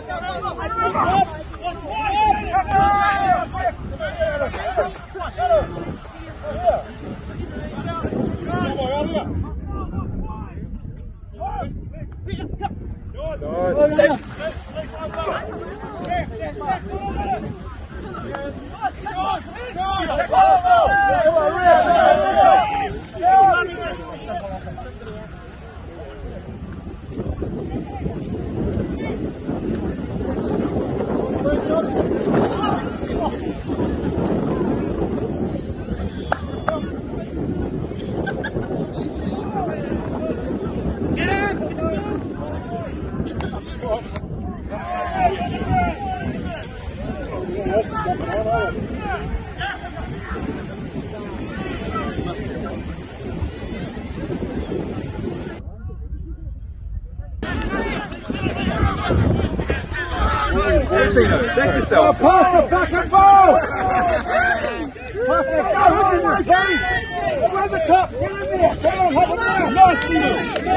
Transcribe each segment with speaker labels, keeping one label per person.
Speaker 1: Check yourself.
Speaker 2: Pass the fucking ball! Pass the the top! Get in there! Come on, have it now! Nice, Steve!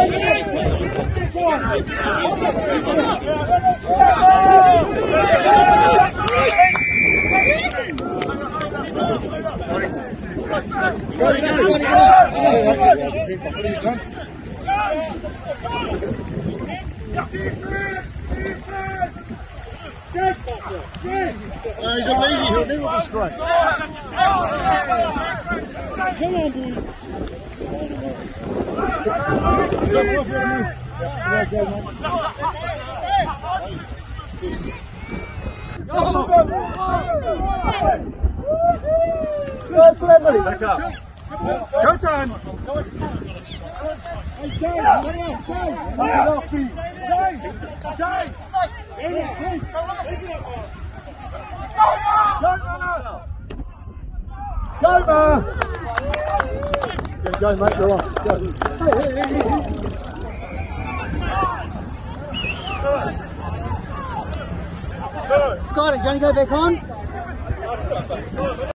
Speaker 3: He's a lady, he'll never be straight. Come on, boys.
Speaker 1: Back up. Go time.
Speaker 2: Go, man! Go, mate, you're on. Go.
Speaker 4: Scott, do you want to go back on?